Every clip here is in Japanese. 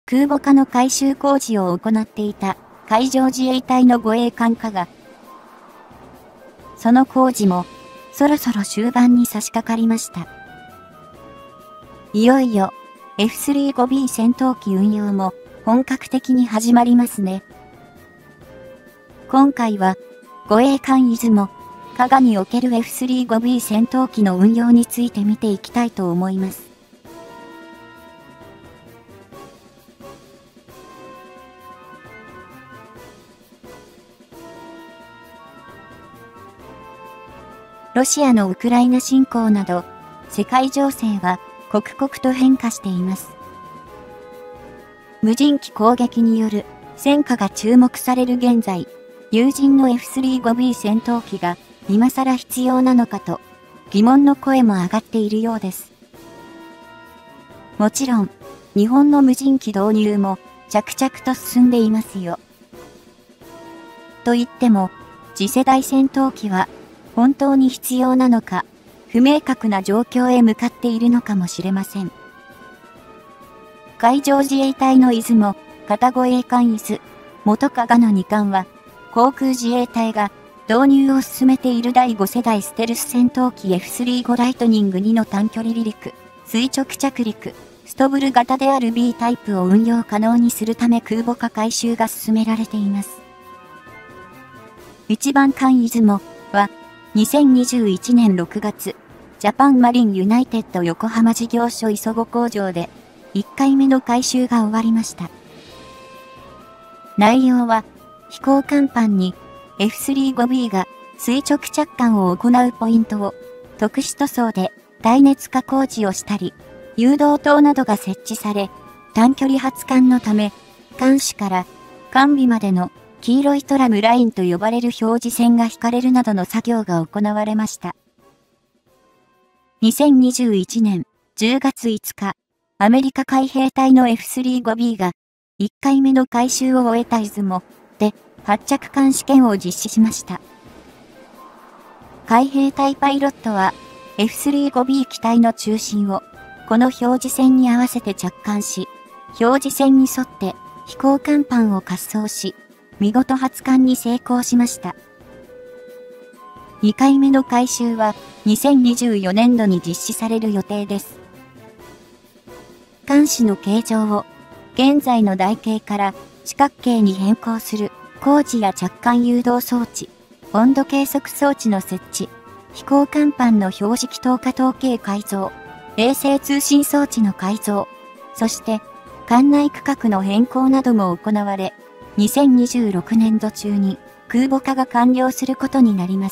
空母化の改修工事を行っていた海上自衛隊の護衛艦化が、その工事もそろそろ終盤に差し掛かりました。いよいよ F-35B 戦闘機運用も本格的に始まりますね。今回は護衛艦出雲、加賀における F-35B 戦闘機の運用について見ていきたいと思います。ロシアのウクライナ侵攻など、世界情勢は刻々と変化しています。無人機攻撃による戦果が注目される現在、有人の F-35B 戦闘機が今更必要なのかと疑問の声も上がっているようです。もちろん、日本の無人機導入も着々と進んでいますよ。と言っても、次世代戦闘機は本当に必要なのか、不明確な状況へ向かっているのかもしれません。海上自衛隊の出雲、片護衛艦出、元加賀の2艦は、航空自衛隊が導入を進めている第5世代ステルス戦闘機 F-35 ライトニング2の短距離離陸、垂直着陸、ストブル型である B タイプを運用可能にするため空母化改修が進められています。1番艦出雲は、2021年6月、ジャパンマリンユナイテッド横浜事業所磯子工場で、1回目の改修が終わりました。内容は、飛行甲板に F-35B が垂直着艦を行うポイントを特殊塗装で耐熱化工事をしたり、誘導灯などが設置され、短距離発艦のため、艦首から艦尾までの黄色いトラムラインと呼ばれる表示線が引かれるなどの作業が行われました。2021年10月5日、アメリカ海兵隊の F-35B が1回目の改修を終えた出雲で発着艦試験を実施しました。海兵隊パイロットは F-35B 機体の中心をこの表示線に合わせて着艦し、表示線に沿って飛行甲板を滑走し、見事発艦に成功しました。2回目の改修は2024年度に実施される予定です。艦首の形状を現在の台形から四角形に変更する工事や着艦誘導装置、温度計測装置の設置、飛行甲板の表示気筒化統計改造、衛星通信装置の改造、そして艦内区画の変更なども行われ、2026年度中に空母化が完了することになります。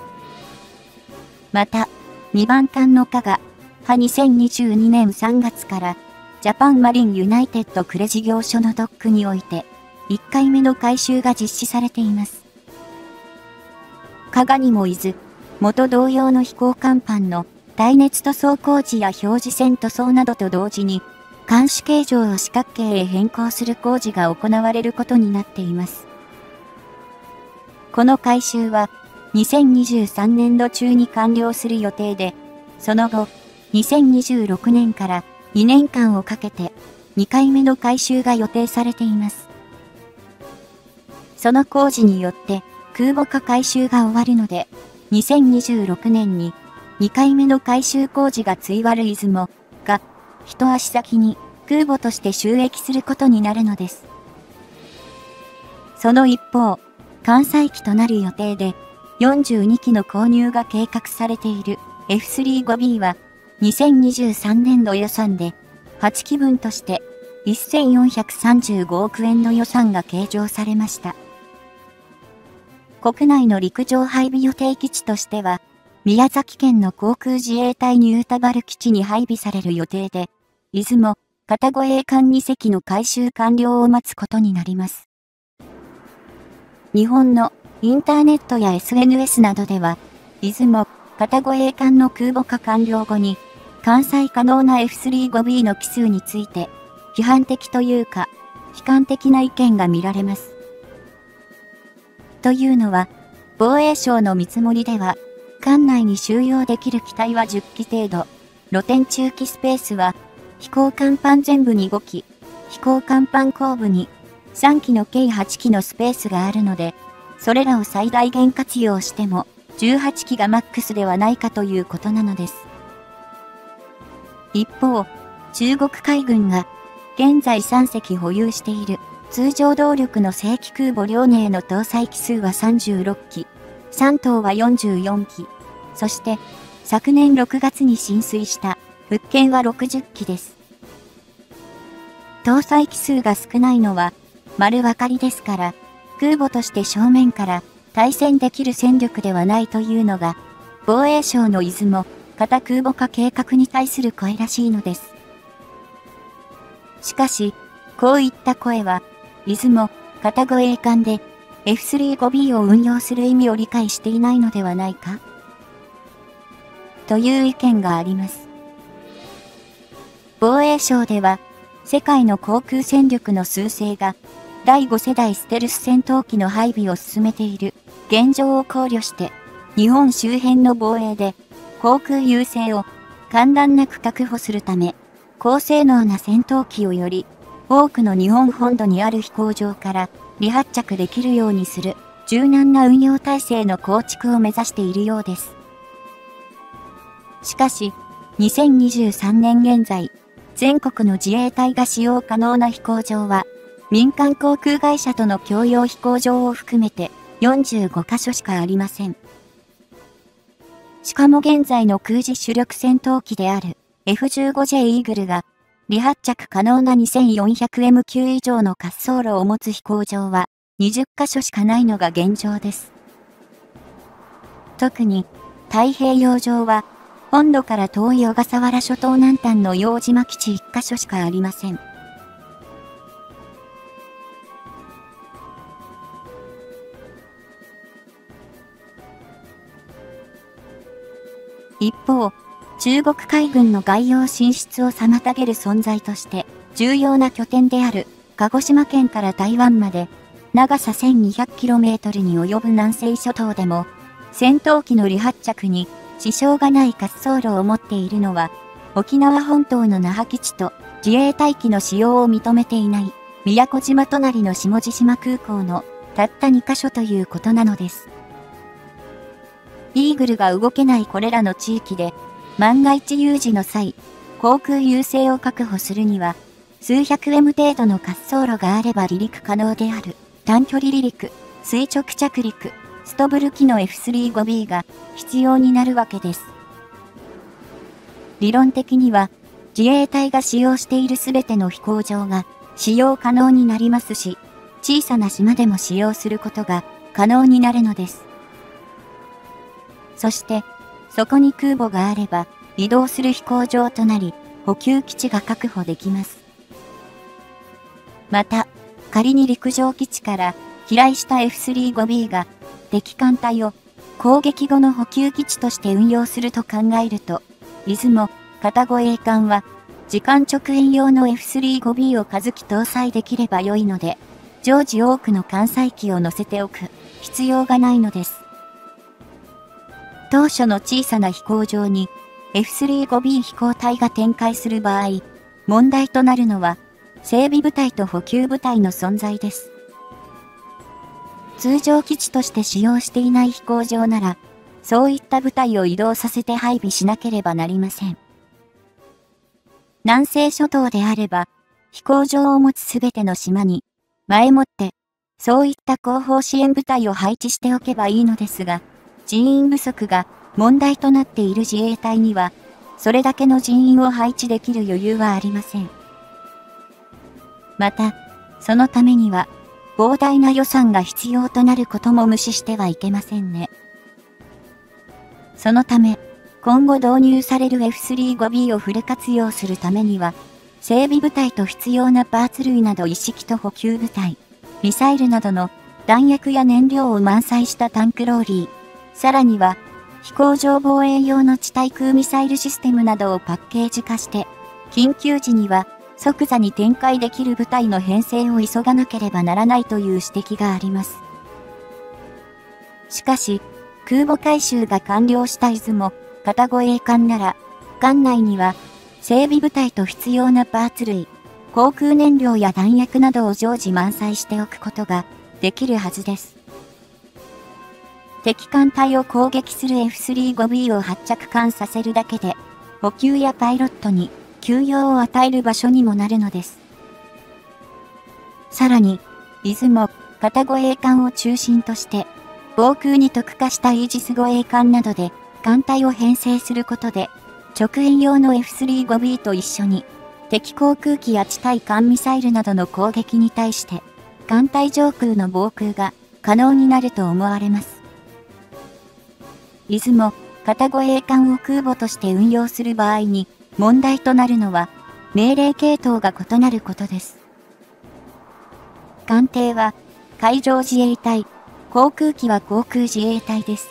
また、2番艦の加賀は2022年3月からジャパンマリンユナイテッド呉事業所のドックにおいて1回目の改修が実施されています。加賀にも伊豆、元同様の飛行甲板の耐熱塗装工事や表示線塗装などと同時に艦首形状を四角形へ変更する工事が行われることになっています。この改修は2023年度中に完了する予定で、その後、2026年から2年間をかけて2回目の改修が予定されています。その工事によって空母化改修が終わるので、2026年に2回目の改修工事が追わる出雲が、一足先に空母として就役することになるのです。その一方、艦載機となる予定で42機の購入が計画されている F-35B は2023年度予算で8機分として1435億円の予算が計上されました。国内の陸上配備予定基地としては宮崎県の航空自衛隊新田原基地に配備される予定で、出雲、片護衛艦2隻の改修完了を待つことになります。日本のインターネットや SNS などでは、出雲、片護衛艦の空母化完了後に、艦載可能な F-35B の機数について、批判的というか、悲観的な意見が見られます。というのは、防衛省の見積もりでは、艦内に収容できる機体は10機程度、露天駐機スペースは、飛行甲板全部に5機、 機構甲板後部に3機の計8機のスペースがあるので、それらを最大限活用しても18機がマックスではないかということなのです。一方、中国海軍が現在3隻保有している通常動力の正規空母遼寧の搭載機数は36機、山東は44機、そして昨年6月に進水した福建は60機です。搭載機数が少ないのは丸分かりですから、空母として正面から対戦できる戦力ではないというのが、防衛省の出雲型空母化計画に対する声らしいのです。しかし、こういった声は、出雲型護衛艦で F35B を運用する意味を理解していないのではないかという意見があります。防衛省では、世界の航空戦力の趨勢が、第5世代ステルス戦闘機の配備を進めている現状を考慮して、日本周辺の防衛で航空優勢を間断なく確保するため、高性能な戦闘機をより多くの日本本土にある飛行場から離発着できるようにする柔軟な運用体制の構築を目指しているようです。しかし、2023年現在、全国の自衛隊が使用可能な飛行場は、民間航空会社との共用飛行場を含めて45カ所しかありません。しかも現在の空自主力戦闘機である F15J イーグルが離発着可能な 2400M 級以上の滑走路を持つ飛行場は20カ所しかないのが現状です。特に太平洋上は本土から遠い小笠原諸島南端の洋島基地1カ所しかありません。一方、中国海軍の外洋進出を妨げる存在として重要な拠点である鹿児島県から台湾まで長さ 1200km に及ぶ南西諸島でも戦闘機の離発着に支障がない滑走路を持っているのは沖縄本島の那覇基地と自衛隊機の使用を認めていない宮古島隣の下地島空港のたった2カ所ということなのです。イーグルが動けないこれらの地域で、万が一有事の際、航空優勢を確保するには、数百 M 程度の滑走路があれば離陸可能である、短距離離陸、垂直着陸、ストブル機の F35B が必要になるわけです。理論的には、自衛隊が使用しているすべての飛行場が使用可能になりますし、小さな島でも使用することが可能になるのです。そして、そこに空母があれば、移動する飛行場となり、補給基地が確保できます。また、仮に陸上基地から飛来した F35B が、敵艦隊を攻撃後の補給基地として運用すると考えると、出雲、型護衛艦は、時間直縁用の F35B を数機搭載できれば良いので、常時多くの艦載機を乗せておく必要がないのです。当初の小さな飛行場に F35B 飛行隊が展開する場合、問題となるのは整備部隊と補給部隊の存在です。通常基地として使用していない飛行場なら、そういった部隊を移動させて配備しなければなりません。南西諸島であれば、飛行場を持つすべての島に、前もって、そういった後方支援部隊を配置しておけばいいのですが、人員不足が問題となっている自衛隊には、それだけの人員を配置できる余裕はありません。また、そのためには、膨大な予算が必要となることも無視してはいけませんね。そのため、今後導入される F35B をフル活用するためには、整備部隊と必要なパーツ類など一式と補給部隊、ミサイルなどの弾薬や燃料を満載したタンクローリー、さらには、飛行場防衛用の地対空ミサイルシステムなどをパッケージ化して、緊急時には即座に展開できる部隊の編成を急がなければならないという指摘があります。しかし、空母改修が完了した出雲、型護衛艦なら、艦内には、整備部隊と必要なパーツ類、 航空燃料や弾薬などを常時満載しておくことができるはずです。敵艦隊を攻撃する F-35B を発着艦させるだけで、補給やパイロットに休養を与える場所にもなるのです。さらに、出雲、片護衛艦を中心として、防空に特化したイージス護衛艦などで艦隊を編成することで、直営用の F-35B と一緒に、敵航空機や地対艦ミサイルなどの攻撃に対して、艦隊上空の防空が可能になると思われます。出雲、片護衛艦を空母として運用する場合に問題となるのは、命令系統が異なることです。艦艇は海上自衛隊、航空機は航空自衛隊です。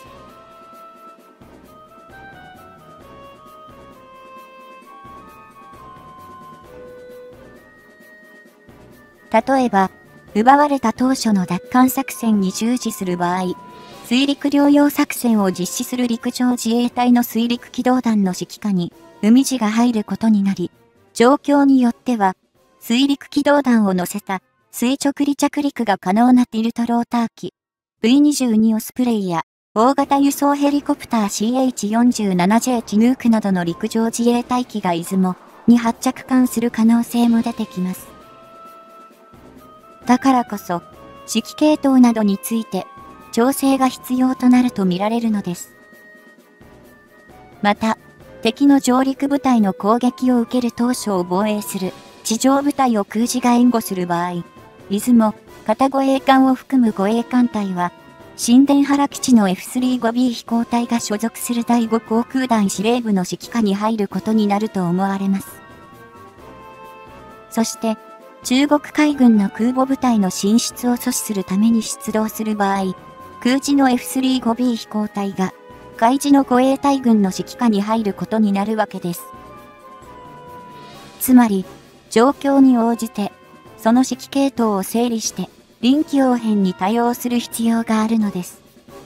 例えば、奪われた当初の奪還作戦に従事する場合、水陸両用作戦を実施する陸上自衛隊の水陸機動団の指揮下に海自が入ることになり、状況によっては、水陸機動団を乗せた垂直離着陸が可能なティルトローター機、V22 オスプレイや大型輸送ヘリコプター CH-47J チヌークなどの陸上自衛隊機が出雲に発着艦する可能性も出てきます。だからこそ、指揮系統などについて、調整が必要となると見られるのです。また、敵の上陸部隊の攻撃を受ける当初を防衛する地上部隊を空自が援護する場合、出雲、片護衛艦を含む護衛艦隊は、新田原基地の F-35B 飛行隊が所属する第5航空団司令部の指揮下に入ることになると思われます。そして、中国海軍の空母部隊の進出を阻止するために出動する場合、空自の F-35B 飛行隊が海自の護衛隊軍の指揮下に入ることになるわけです。つまり、状況に応じて、その指揮系統を整理して臨機応変に対応する必要があるのです。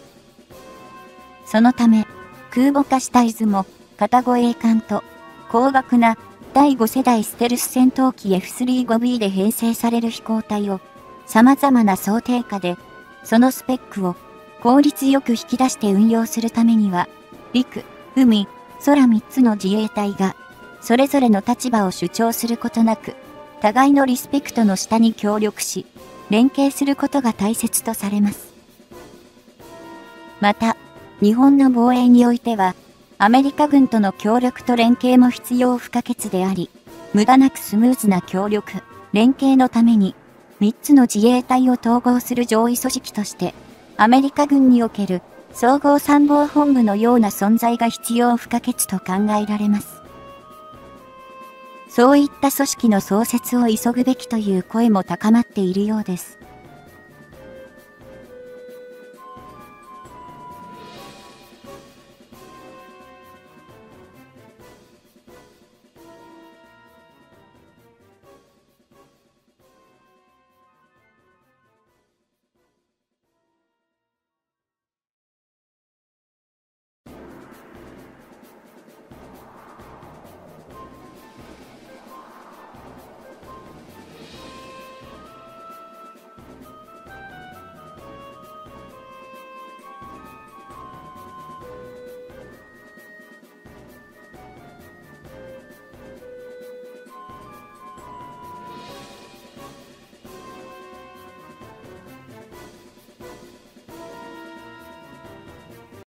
そのため、空母化した出雲、片護衛艦と高額な第5世代ステルス戦闘機 F-35B で編成される飛行隊を様々な想定下でそのスペックを効率よく引き出して運用するためには陸、海、空3つの自衛隊がそれぞれの立場を主張することなく互いのリスペクトの下に協力し連携することが大切とされます。また、日本の防衛においてはアメリカ軍との協力と連携も必要不可欠であり、無駄なくスムーズな協力、連携のために、3つの自衛隊を統合する上位組織として、アメリカ軍における総合参謀本部のような存在が必要不可欠と考えられます。そういった組織の創設を急ぐべきという声も高まっているようです。